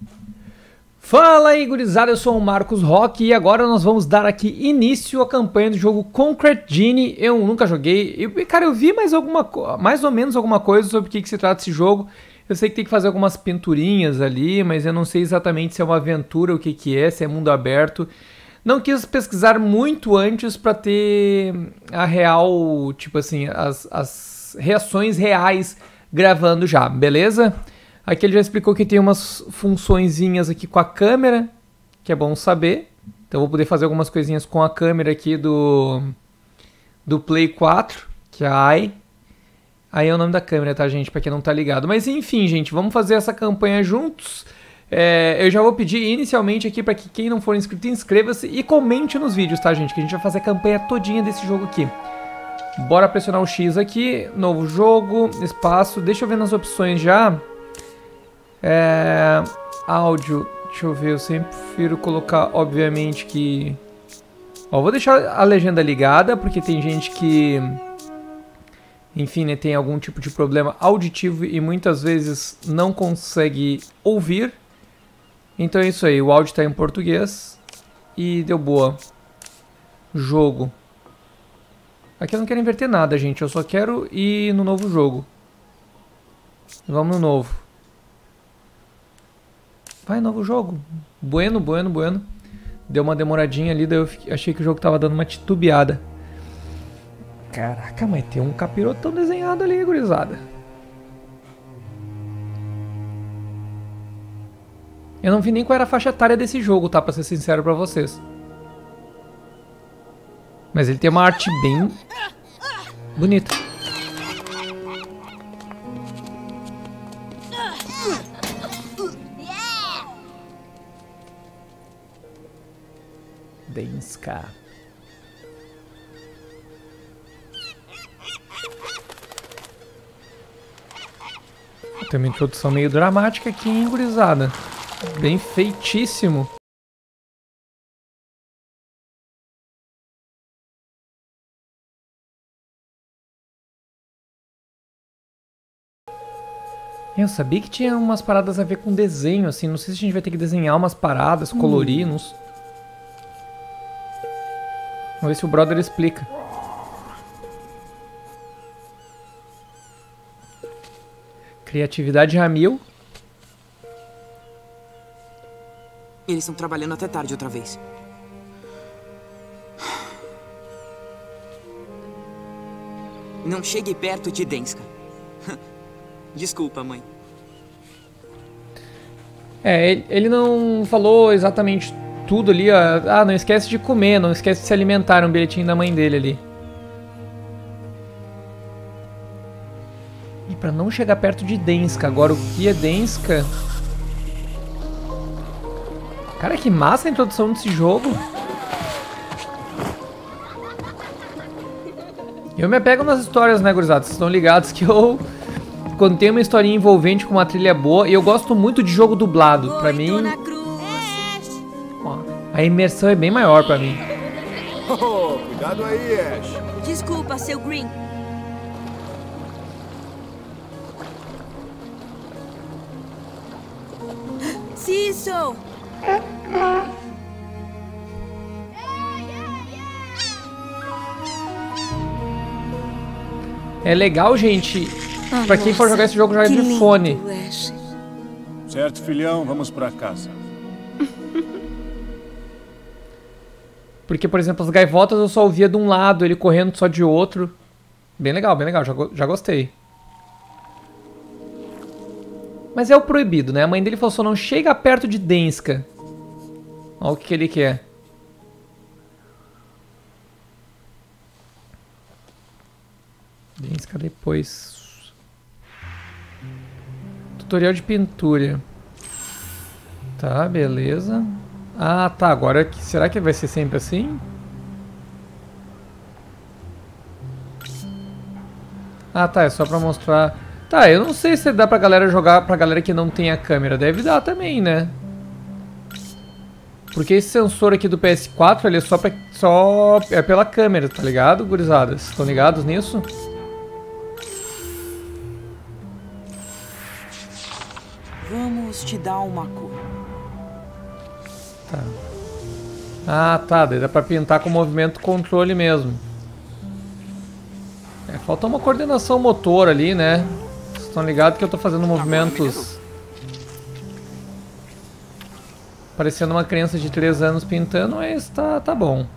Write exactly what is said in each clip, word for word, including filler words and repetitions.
Fala aí, gurizada, eu sou o Marcos Rock e agora nós vamos dar aqui início à campanha do jogo Concrete Genie. Eu nunca joguei, e cara, eu vi mais, alguma, mais ou menos alguma coisa sobre o que, que se trata esse jogo. Eu sei que tem que fazer algumas pinturinhas ali, mas eu não sei exatamente se é uma aventura, o que, que é, se é mundo aberto. Não quis pesquisar muito antes para ter a real, tipo assim, as, as reações reais gravando já, beleza? Aqui ele já explicou que tem umas funçõezinhas aqui com a câmera, que é bom saber. Então eu vou poder fazer algumas coisinhas com a câmera aqui do, do Play quatro, que é a Eye. Aí é o nome da câmera, tá, gente? Pra quem não tá ligado. Mas enfim, gente, vamos fazer essa campanha juntos. É, eu já vou pedir inicialmente aqui pra que quem não for inscrito, inscreva-se e comente nos vídeos, tá, gente? Que a gente vai fazer a campanha todinha desse jogo aqui. Bora pressionar o X aqui. Novo jogo, espaço. Deixa eu ver nas opções já. É, áudio, deixa eu ver, eu sempre prefiro colocar, obviamente, que... Ó, vou deixar a legenda ligada, porque tem gente que... Enfim, né, tem algum tipo de problema auditivo e muitas vezes não consegue ouvir. Então é isso aí, o áudio está em português e deu boa. Jogo. Aqui eu não quero inverter nada, gente, eu só quero ir no novo jogo. Vamos no novo. Vai, novo jogo. Bueno, bueno, bueno. Deu uma demoradinha ali, daí eu achei que o jogo tava dando uma titubeada. Caraca, mas tem um capirotão desenhado ali, gurizada. Eu não vi nem qual era a faixa etária desse jogo, tá? Pra ser sincero pra vocês. Mas ele tem uma arte bem bonita. Denska. Tem uma introdução meio dramática aqui, hein, gurizada? Bem feitíssimo. Eu sabia que tinha umas paradas a ver com desenho, assim. Não sei se a gente vai ter que desenhar umas paradas, colorir, não sei. Vamos ver se o brother explica. Criatividade a mil. Eles estão trabalhando até tarde outra vez. Não chegue perto de Denska. Desculpa, mãe. É, ele, ele não falou exatamente tudo ali, ó. Ah, não esquece de comer, não esquece de se alimentar, um bilhetinho da mãe dele ali. E pra não chegar perto de Denska. Agora, o que é Denska? Cara, que massa a introdução desse jogo. Eu me apego nas histórias, né, gurizada? Vocês estão ligados que eu... Quando tem uma historinha envolvente com uma trilha boa... E eu gosto muito de jogo dublado. Pra mim... A imersão é bem maior pra mim. Oh, cuidado aí, Ash. Desculpa, seu Green. Cecil! É legal, gente. Ah, pra quem for jogar esse jogo, joga de lindo, fone. Ash. Certo, filhão, vamos pra casa. Porque, por exemplo, as gaivotas eu só ouvia de um lado, ele correndo só de outro. Bem legal, bem legal, já, já gostei. Mas é o proibido, né? A mãe dele falou só não chega perto de Denska. Olha o que, que ele quer. Denska depois. Tutorial de pintura. Tá, beleza. Ah, tá. Agora, será que vai ser sempre assim? Ah, tá. É só pra mostrar... Tá, eu não sei se dá pra galera jogar pra galera que não tem a câmera. Deve dar também, né? Porque esse sensor aqui do P S quatro, ele é só, pra, só é pela câmera, tá ligado, gurizada? Vocês estão ligados nisso? Vamos te dar uma cor. Tá. Ah, tá. Daí dá pra pintar com movimento controle mesmo. É, falta uma coordenação motor ali, né? Vocês estão ligados que eu tô fazendo movimentos... Parecendo uma criança de três anos pintando, mas tá, tá bom.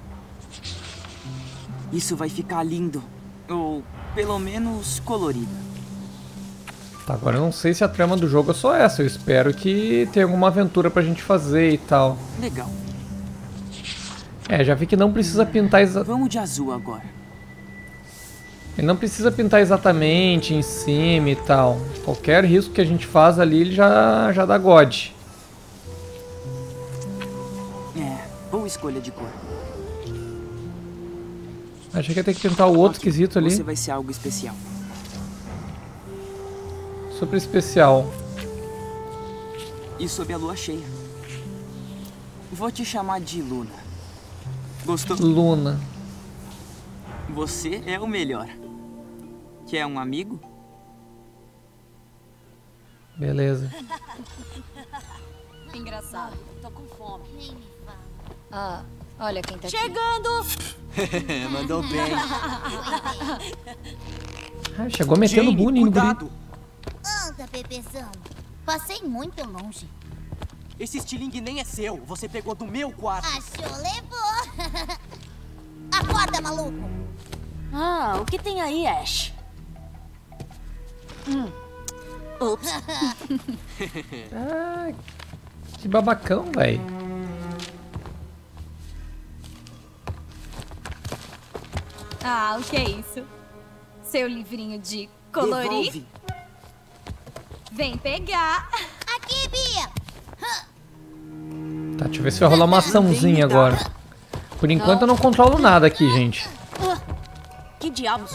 Isso vai ficar lindo. Ou, pelo menos, colorido. Tá, agora eu não sei se a trama do jogo é só essa. Eu espero que tenha alguma aventura pra gente fazer e tal. Legal. É, já vi que não precisa pintar exa... Vamos de azul agora. Ele não precisa pintar exatamente em cima e tal. Qualquer risco que a gente faz ali, ele já, já dá God. É, boa escolha de cor. Achei que ia ter que pintar o outro Ok, esquisito ali. Você vai ser algo especial. Super especial. E sob a lua cheia. Vou te chamar de Luna. Gostou? Luna. Você é o melhor. Quer um amigo? Beleza. Engraçado. Tô com fome. Nem me fala. Ah, olha quem tá Chegando! Mandou bem. Ah, chegou metendo bullying no guri. Anda, bebezão. Passei muito longe. Esse estilingue nem é seu. Você pegou do meu quarto. Achou, levou. Acorda, maluco. Ah, o que tem aí, Ash? Hum. Ups. Ah, que babacão, velho. Ah, o que é isso? Seu livrinho de colorir? Devolve. Vem pegar. Aqui, Bia. Tá, deixa eu ver se vai rolar uma açãozinha agora. Por enquanto eu não controlo nada aqui, gente. Que diabos?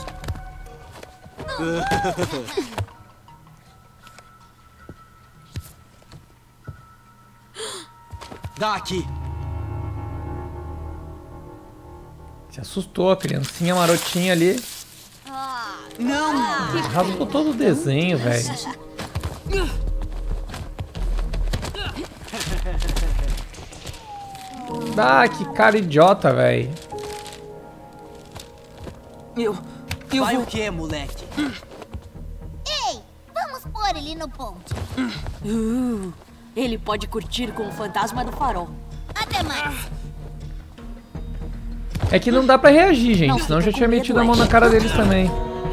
Dá aqui. Se assustou a criancinha marotinha ali. Não! Rasgou todo o desenho, velho. Ah, que cara idiota, velho. Eu... Eu Vai vou... o quê, moleque? Ei, vamos pôr ele no ponte. Uh, ele pode curtir com o fantasma do farol. Até mais. É que não dá pra reagir, gente. Não, Senão eu já fica tinha com metido a medo, mão na Ash. cara deles também.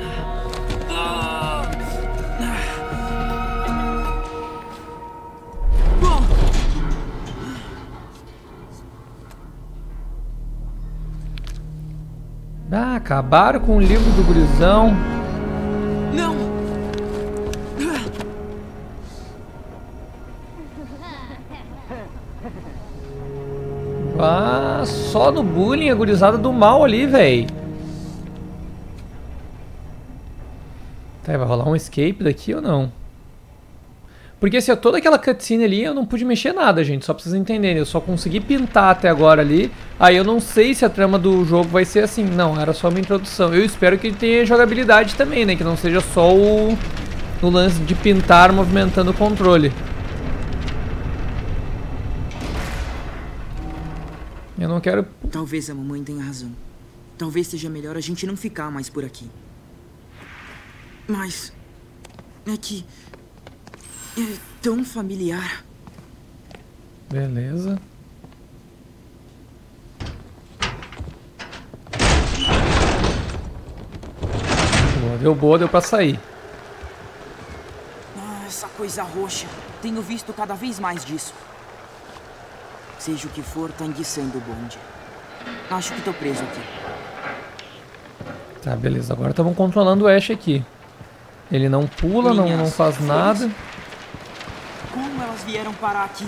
Ah, acabaram com o livro do gurizão. Não! Ah, só no bullying, a gurizada do mal ali, véi. Tá, vai rolar um escape daqui ou não? Porque se assim, toda aquela cutscene ali, eu não pude mexer nada, gente. Só pra vocês entenderem. Eu só consegui pintar até agora ali. Aí eu não sei se a trama do jogo vai ser assim. Não, era só uma introdução. Eu espero que ele tenha jogabilidade também, né? Que não seja só o, o lance de pintar movimentando o controle. Eu não quero... Talvez a mamãe tenha razão. Talvez seja melhor a gente não ficar mais por aqui. Mas... é que... é tão familiar. Beleza. Boa, deu boa, deu pra sair. Ah, essa coisa roxa. Tenho visto cada vez mais disso. Seja o que for, tá enguiçando o bonde. Acho que tô preso aqui. Tá, beleza. Agora estamos controlando o Ash aqui. Ele não pula, não, não faz nada. Como elas vieram parar aqui?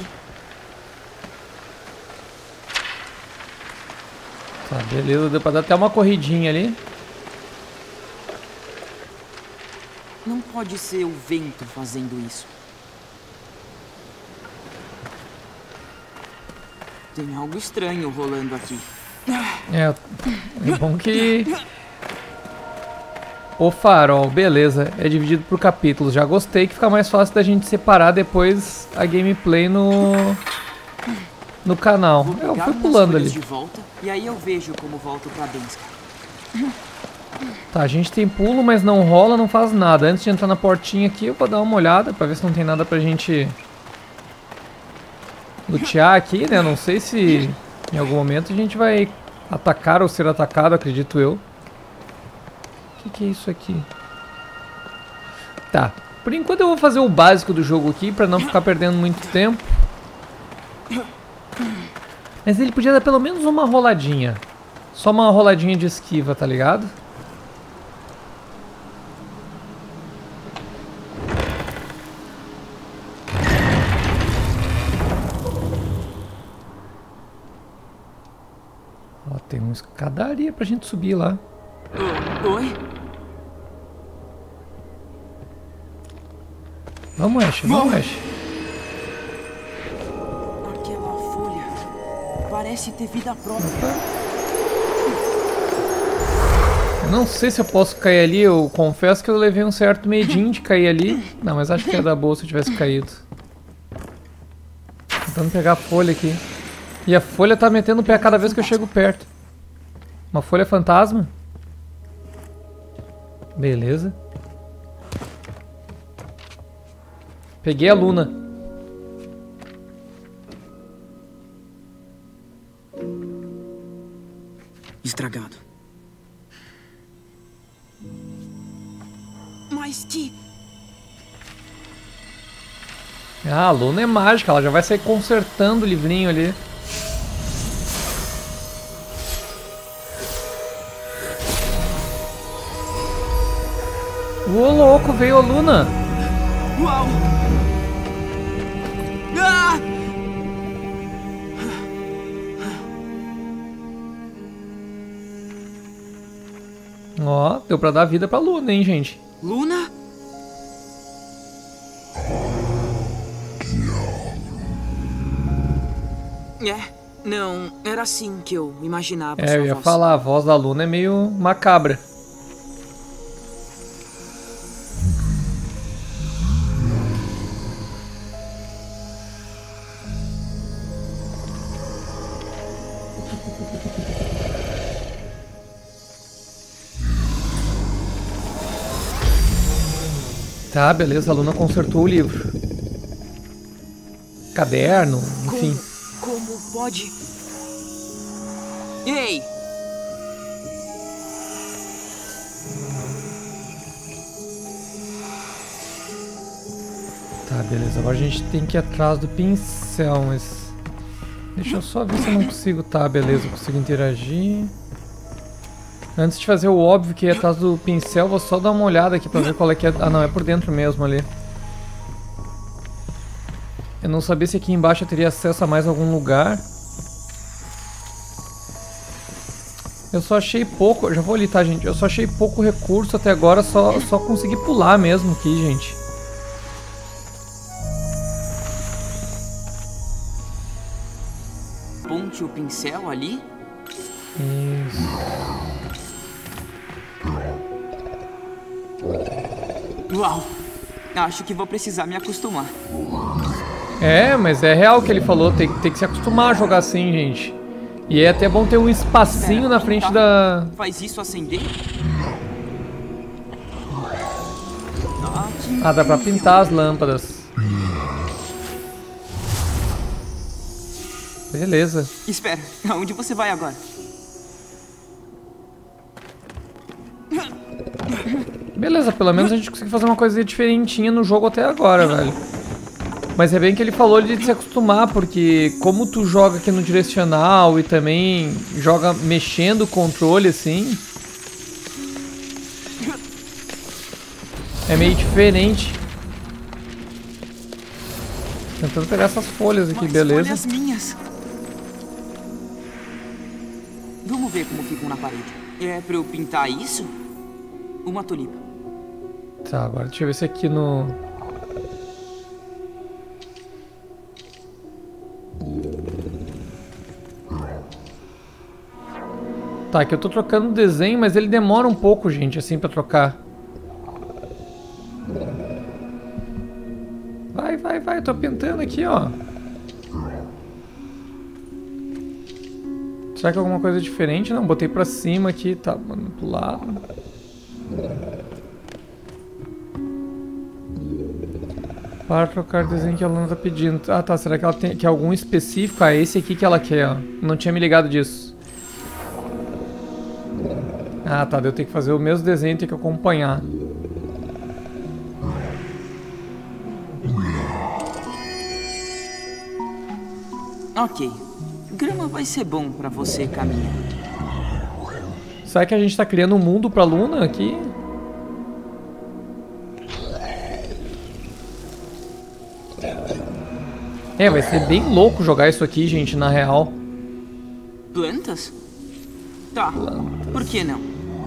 Tá, beleza. Deu pra dar até uma corridinha ali. Não pode ser o vento fazendo isso. Tem algo estranho rolando aqui. É, é bom que... O farol, beleza. É dividido por capítulos. Já gostei que fica mais fácil da gente separar depois a gameplay no... no canal. Vou Eu pegar fui umas pulando folhas ali. de volta, e aí eu vejo como volto pra Benska. Tá, a gente tem pulo, mas não rola, não faz nada. Antes de entrar na portinha aqui, eu vou dar uma olhada pra ver se não tem nada pra gente lutear aqui, né? Não sei se em algum momento a gente vai atacar ou ser atacado, acredito eu. O que, que é isso aqui? Tá, por enquanto eu vou fazer o básico do jogo aqui pra não ficar perdendo muito tempo. Mas ele podia dar pelo menos uma roladinha. Só uma roladinha de esquiva, tá ligado? Ó, tem uma escadaria pra gente subir lá. Oi? Vamos, Ash, vamos, Ash. Aquela folha parece ter vida própria. Eu não sei se eu posso cair ali, eu confesso que eu levei um certo medinho de cair ali. Não, mas acho que ia dar boa se eu tivesse caído. Tentando pegar a folha aqui. E a folha tá metendo o pé cada vez que eu chego perto. Uma folha fantasma? Beleza. Peguei a Luna. Estragado. Mas que... Ah, a Luna é mágica, ela já vai sair consertando o livrinho ali. Ô louco, veio a Luna. Uau! Ah! Ó, deu pra dar vida pra Luna, hein, gente? Luna? É, não, era assim que eu imaginava. É, sua eu ia voz. falar, a voz da Luna é meio macabra. Tá, beleza, a Luna consertou o livro. Caderno, enfim. Como, como pode? Ei! Tá, beleza, agora a gente tem que ir atrás do pincel, mas... Deixa eu só ver se eu não consigo... Tá, beleza, eu consigo interagir. Antes de fazer o óbvio que ir atrás do pincel, vou só dar uma olhada aqui pra ver qual é que é... Ah, não, é por dentro mesmo ali. Eu não sabia se aqui embaixo eu teria acesso a mais algum lugar. Eu só achei pouco... Já vou ali, tá, gente? Eu só achei pouco recurso até agora, só, só consegui pular mesmo aqui, gente. Ponte o pincel ali? Isso. Uau! Acho que vou precisar me acostumar. É, mas é real o que ele falou, tem, tem que se acostumar a jogar assim, gente. E é até bom ter um espacinho na frente da... Faz isso acender? Ah, dá pra pintar as lâmpadas. Beleza. Espera, aonde você vai agora? Beleza, pelo menos a gente conseguiu fazer uma coisa diferentinha no jogo até agora, velho. Mas é bem que ele falou de se acostumar, porque como tu joga aqui no direcional e também joga mexendo o controle assim, é meio diferente. Tentando pegar essas folhas aqui, Mais beleza. folhas minhas. Vamos ver como ficam na parede. É pra eu pintar isso? Uma tulipa. Tá, agora deixa eu ver se aqui no... Tá, aqui eu tô trocando o desenho, mas ele demora um pouco, gente, assim, pra trocar. Vai, vai, vai, tô pintando aqui, ó. Será que é alguma coisa diferente? Não, botei pra cima aqui, tá, mano, pro lado. Para trocar o desenho que a Luna tá pedindo. Ah, tá, será que ela tem que algum específico? Ah, esse aqui que ela quer, ó. Não tinha me ligado disso. Ah, tá, eu tenho que fazer o mesmo desenho e ter que acompanhar. Ok. Grama vai ser bom pra você caminhar. Será que a gente tá criando um mundo pra Luna aqui? É, vai ser bem louco jogar isso aqui, gente, na real. Plantas? Tá. Plantas. Por que não?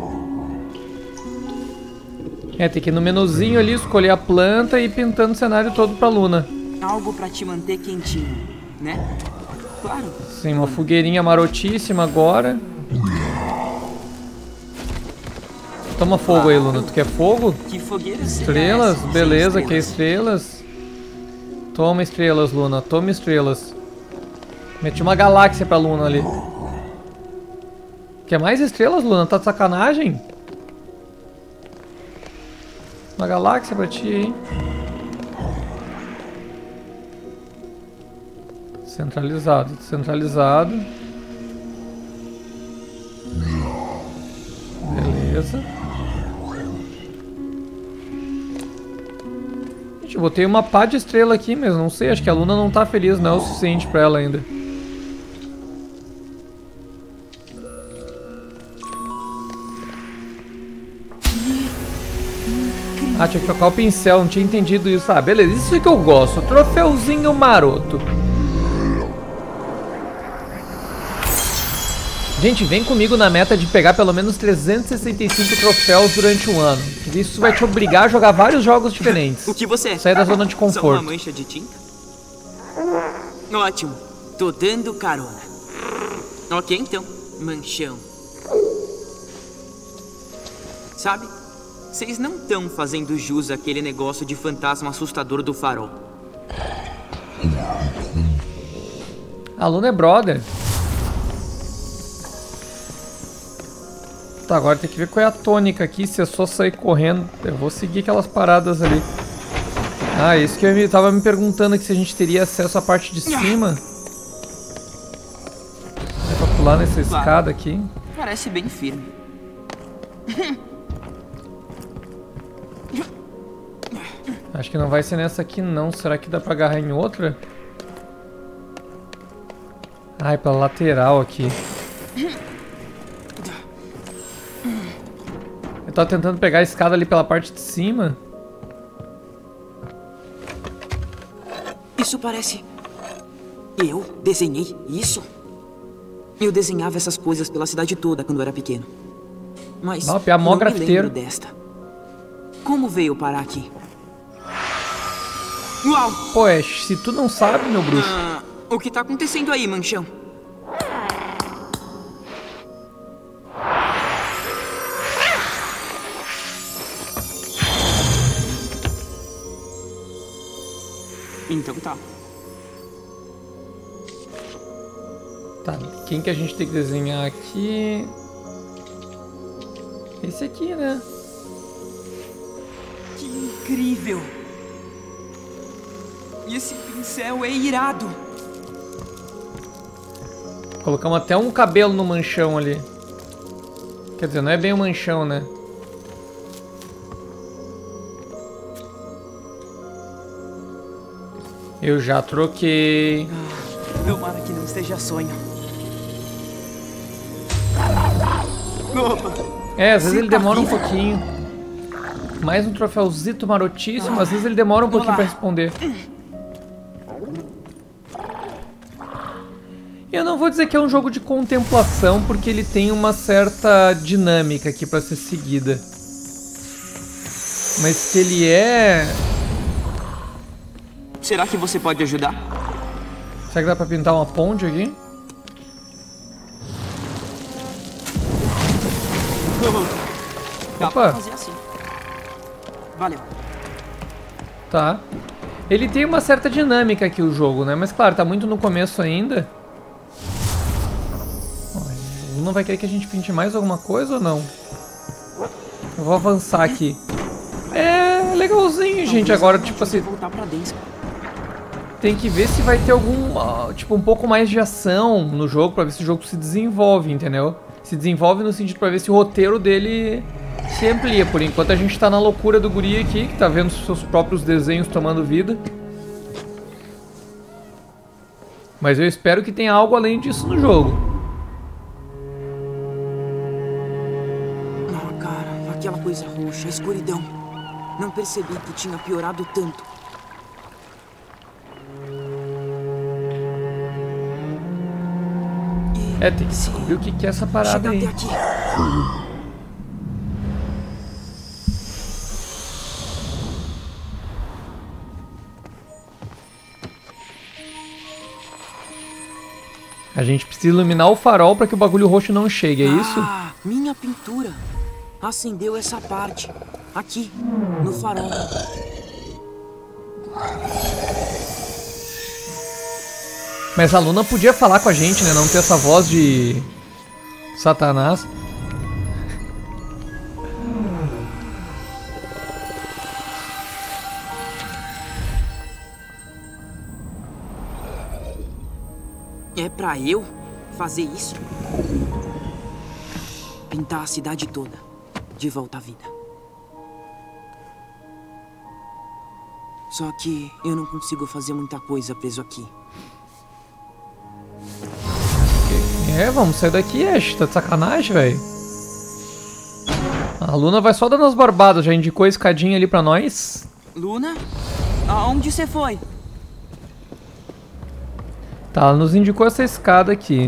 É, tem que ir no menuzinho ali, escolher a planta e ir pintando o cenário todo pra Luna. Algo pra te manter quentinho, né? Claro. Sim, uma fogueirinha marotíssima agora. Toma fogo aí, Luna. Tu quer fogo? Que fogueira Estrelas? Sem Beleza, estrelas. quer estrelas? Toma estrelas, Luna. Toma estrelas. Meti uma galáxia pra Luna ali. Quer mais estrelas, Luna? Tá de sacanagem? Uma galáxia pra ti, hein? Centralizado, centralizado. Beleza. Gente, eu botei uma pá de estrela aqui, mas não sei, acho que a Luna não tá feliz, não é o suficiente pra ela ainda. Ah, tinha que trocar o pincel, não tinha entendido isso. Ah, beleza, isso que eu gosto, troféuzinho maroto. Gente, vem comigo na meta de pegar pelo menos trezentos e sessenta e cinco troféus durante um ano. Isso vai te obrigar a jogar vários jogos diferentes. O que você é? Sair da zona de Só conforto. uma mancha de tinta? Ótimo. Tô dando carona. Ok, então. Manchão. Sabe? Vocês não estão fazendo jus àquele negócio de fantasma assustador do farol. A Luna é brother. Tá, agora tem que ver qual é a tônica aqui, se é só sair correndo. Eu vou seguir aquelas paradas ali. Ah, isso que eu me, tava me perguntando aqui, se a gente teria acesso à parte de cima. É pra pular nessa Claro. escada aqui. Parece bem firme. Acho que não vai ser nessa aqui não. Será que dá pra agarrar em outra? Ai, pela lateral aqui. Eu tava tentando pegar a escada ali pela parte de cima. Isso parece... Eu desenhei isso? Eu desenhava essas coisas pela cidade toda quando era pequeno. Mas Ó, Pia, mó não me grafiteiro. lembro desta. Como veio parar aqui? Uau! Pô, Ash, se tu não sabe, meu bruxo. Ah, o que tá acontecendo aí, manchão? Então tá. Tá, quem que a gente tem que desenhar aqui? Esse aqui, né? Que incrível! E esse pincel é irado! Colocamos até um cabelo no manchão ali. Quer dizer, não é bem um manchão, né? Eu já troquei. Tomara que não seja sonho. Opa! É, às vezes Você ele tá demora um vivo? pouquinho. Mais um troféuzito marotíssimo, às vezes ele demora um pouquinho Olá. pra responder. Eu não vou dizer que é um jogo de contemplação, porque ele tem uma certa dinâmica aqui pra ser seguida. Mas que ele é... Será que você pode ajudar? Será que dá pra pintar uma ponte aqui? Dá Opa. pra fazer assim. Valeu. Tá. Ele tem uma certa dinâmica aqui o jogo, né? Mas claro, tá muito no começo ainda. Ó, Luna vai querer que a gente pinte mais alguma coisa ou não? Eu vou avançar aqui. É legalzinho, gente. Agora, tipo assim... Tem que ver se vai ter algum... Tipo, um pouco mais de ação no jogo, pra ver se o jogo se desenvolve, entendeu? Se desenvolve no sentido pra ver se o roteiro dele se amplia. Por enquanto a gente tá na loucura do guri aqui, que tá vendo seus próprios desenhos tomando vida. Mas eu espero que tenha algo além disso no jogo. Não, cara, aquela coisa roxa, a escuridão. Não percebi que tinha piorado tanto. E É, tem que descobrir o que que é essa parada aí. Chega até aqui. A gente precisa iluminar o farol para que o bagulho roxo não chegue, é isso? Ah, minha pintura. Acendeu essa parte. Aqui, no farol. Mas a Luna podia falar com a gente, né? Não ter essa voz de... Satanás. É pra eu fazer isso? Pintar a cidade toda de volta à vida. Só que eu não consigo fazer muita coisa preso aqui. É, vamos sair daqui, Ash. Tá de sacanagem, velho. A Luna vai só dando as barbadas. Já indicou a escadinha ali pra nós. Luna? Aonde você foi? Tá, ela nos indicou essa escada aqui.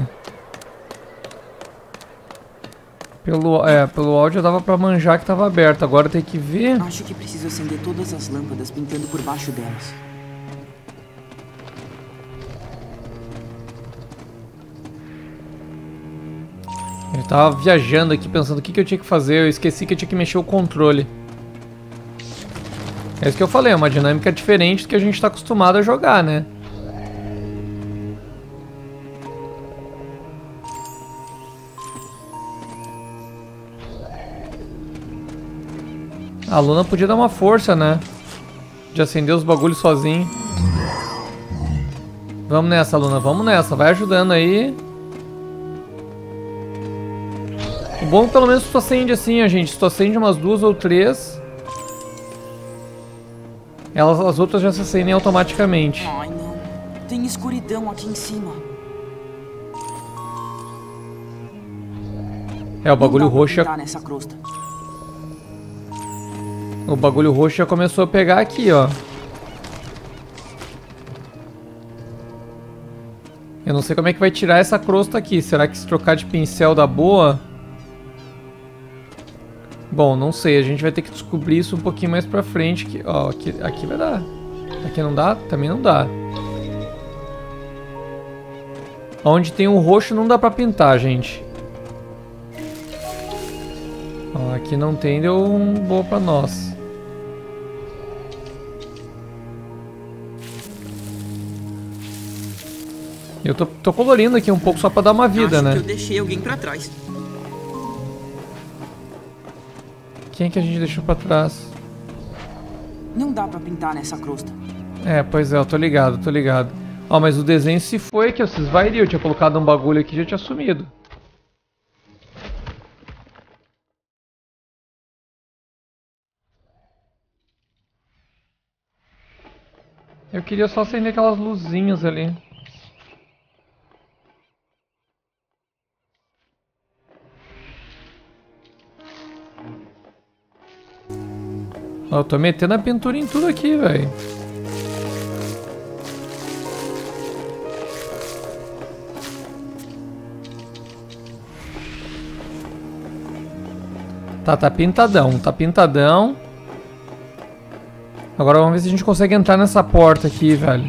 Pelo, é, pelo áudio dava pra manjar que tava aberto. Agora tem que ver. Acho que preciso acender todas as lâmpadas pintando por baixo delas. Eu tava viajando aqui pensando o que, que eu tinha que fazer. Eu esqueci que eu tinha que mexer o controle. É isso que eu falei, é uma dinâmica diferente do que a gente tá acostumado a jogar, né? A Luna podia dar uma força, né? De acender os bagulhos sozinho. Vamos nessa, Luna. Vamos nessa. Vai ajudando aí. O bom é que pelo menos tu acende assim, a gente. Se tu acende umas duas ou três, elas, as outras já se acendem automaticamente. Ai, não. Tem escuridão aqui em cima. É, o bagulho roxo já... Nessa crosta. O bagulho roxo já começou a pegar aqui, ó. Eu não sei como é que vai tirar essa crosta aqui. Será que se trocar de pincel dá boa? Bom, não sei. A gente vai ter que descobrir isso um pouquinho mais pra frente. Que, ó, aqui, aqui vai dar. Aqui não dá? Também não dá. Onde tem um roxo não dá pra pintar, gente. Ó, aqui não tem, deu um boa pra nós. Eu tô, tô colorindo aqui um pouco só pra dar uma vida, Acho né? que eu deixei alguém pra trás. Quem é que a gente deixou pra trás? Não dá pra pintar nessa crosta. É, pois é, eu tô ligado, tô ligado. Ó, mas o desenho se foi aqui, ó, vocês vai ali. Eu tinha colocado um bagulho aqui e já tinha sumido. Eu queria só acender aquelas luzinhas ali. Ó, eu tô metendo a pintura em tudo aqui, velho. Tá, tá pintadão, tá pintadão. Agora vamos ver se a gente consegue entrar nessa porta aqui, velho.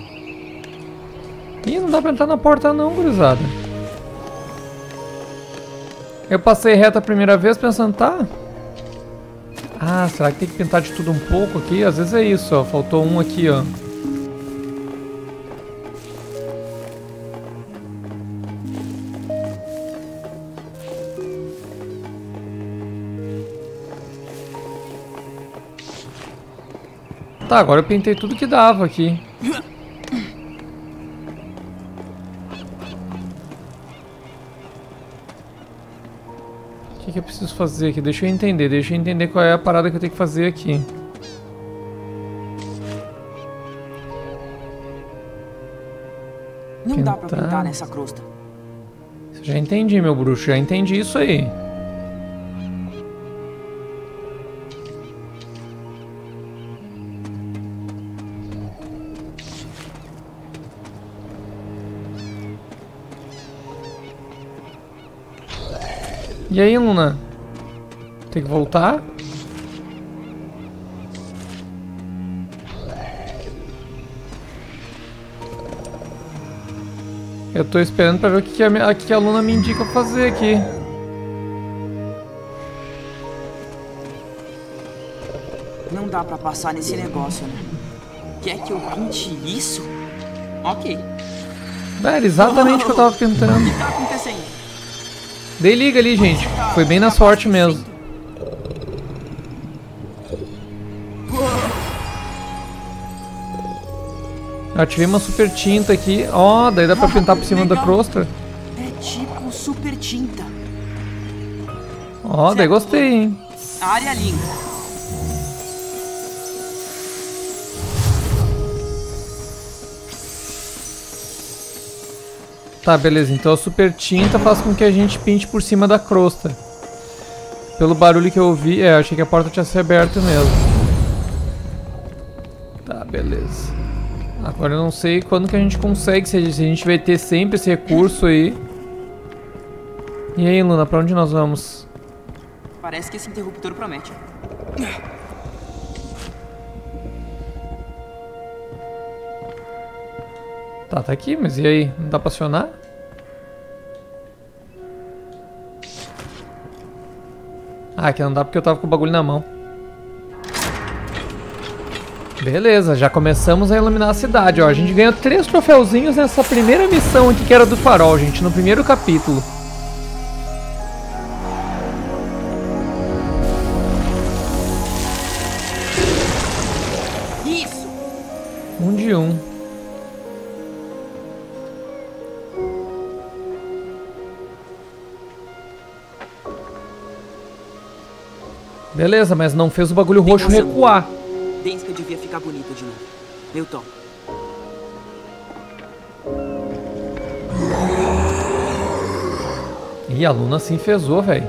Ih, não dá pra entrar na porta não, gurizada. Eu passei reto a primeira vez pensando, tá... Ah, será que tem que pintar de tudo um pouco aqui? Às vezes é isso, ó. Faltou um aqui, ó. Tá, agora eu pintei tudo que dava aqui. O que, que eu preciso fazer aqui? Deixa eu entender, deixa eu entender qual é a parada que eu tenho que fazer aqui. Não Pintar. dá pra pintar nessa crosta. Já entendi, meu bruxo, já entendi isso aí. E aí, Luna? Tem que voltar? Eu tô esperando pra ver o que, que, a, minha, que a Luna me indica fazer aqui. Não dá pra passar nesse negócio, né? Quer que eu pinte isso? Ok. Era exatamente o que eu tava pintando. O que tá acontecendo? Dei liga ali, gente. Foi bem na sorte mesmo. Eu ativei uma super tinta aqui. Ó, oh, daí dá pra pintar por cima da crosta. É tipo super tinta. Ó, oh, daí gostei, hein? Área linda. Tá, beleza. Então a super tinta faz com que a gente pinte por cima da crosta. Pelo barulho que eu ouvi, é, achei que a porta tinha se aberto mesmo. Tá, beleza. Agora eu não sei quando que a gente consegue, se a gente vai ter sempre esse recurso aí. E aí, Luna, pra onde nós vamos? Parece que esse interruptor promete. Tá, tá aqui, mas e aí? Não dá pra acionar? Ah, aqui não dá porque eu tava com o bagulho na mão. Beleza, já começamos a iluminar a cidade, ó. A gente ganhou três troféuzinhos nessa primeira missão aqui, que era do farol, gente, no primeiro capítulo. Isso! Um de um. Beleza, mas não fez o bagulho roxo recuar. Denska devia ficar bonita de novo. Eu tomo. Ih, a Luna se enfesou, velho.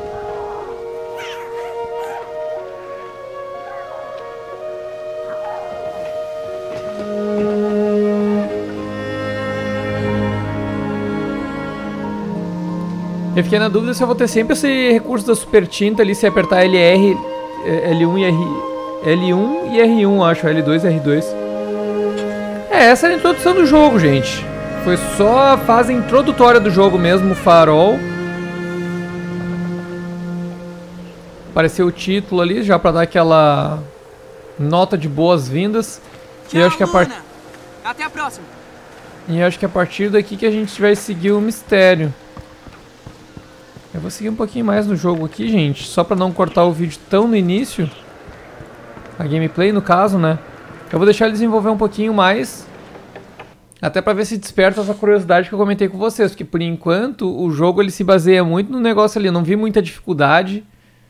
Eu fiquei na dúvida se eu vou ter sempre esse recurso da super tinta ali, se apertar L R, L um e R, L um e R um, acho, L dois e R dois. É, essa é a introdução do jogo, gente. Foi só a fase introdutória do jogo mesmo, o farol. Apareceu o título ali, já pra dar aquela nota de boas-vindas. E eu acho que a part... Até a próxima. E eu acho que a partir daqui que a gente vai seguir o mistério. Eu vou seguir um pouquinho mais no jogo aqui, gente, só pra não cortar o vídeo tão no início. A gameplay, no caso, né? Eu vou deixar ele desenvolver um pouquinho mais, até pra ver se desperta essa curiosidade que eu comentei com vocês, porque por enquanto o jogo ele se baseia muito no negócio ali, eu não vi muita dificuldade.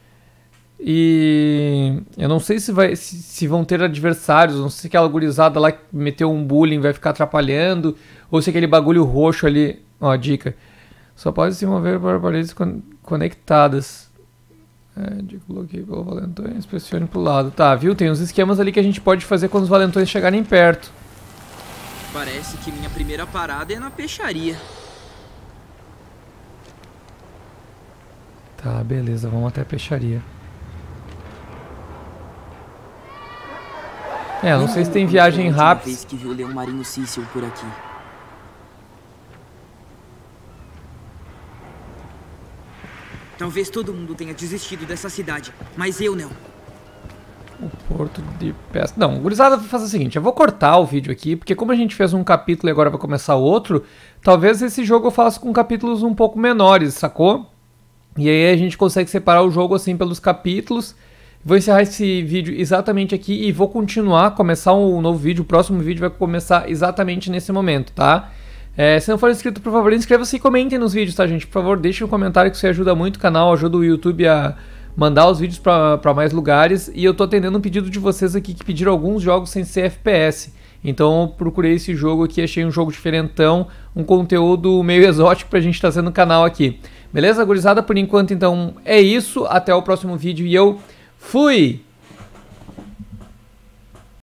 E eu não sei se, vai, se, se vão ter adversários, não sei se aquela gurizada lá que meteu um bullying vai ficar atrapalhando, ou se aquele bagulho roxo ali, ó, dica. Só pode se mover para paredes con conectadas. É, de bloqueio pelo valentões, inspecione pro lado. Tá, viu? Tem uns esquemas ali que a gente pode fazer quando os valentões chegarem perto. Parece que minha primeira parada é na peixaria. Tá, beleza, vamos até a peixaria. É, não sei se tem viagem rápida. Vez que viu o leão marinho Cícero por aqui. Talvez todo mundo tenha desistido dessa cidade, mas eu não. O porto de pesca. Não, gurizada, vou fazer o seguinte, eu vou cortar o vídeo aqui, porque como a gente fez um capítulo e agora vai começar outro, talvez esse jogo eu faça com capítulos um pouco menores, sacou? E aí a gente consegue separar o jogo assim pelos capítulos. Vou encerrar esse vídeo exatamente aqui e vou continuar, começar um novo vídeo. O próximo vídeo vai começar exatamente nesse momento, tá? É, se não for inscrito, por favor, inscreva-se e comentem nos vídeos, tá, gente? Por favor, deixem um comentário que isso ajuda muito o canal, ajuda o YouTube a mandar os vídeos para mais lugares. E eu tô atendendo um pedido de vocês aqui que pediram alguns jogos sem ser F P S. Então eu procurei esse jogo aqui, achei um jogo diferentão, um conteúdo meio exótico pra gente trazer no canal aqui. Beleza, gurizada? Por enquanto, então, é isso. Até o próximo vídeo e eu fui!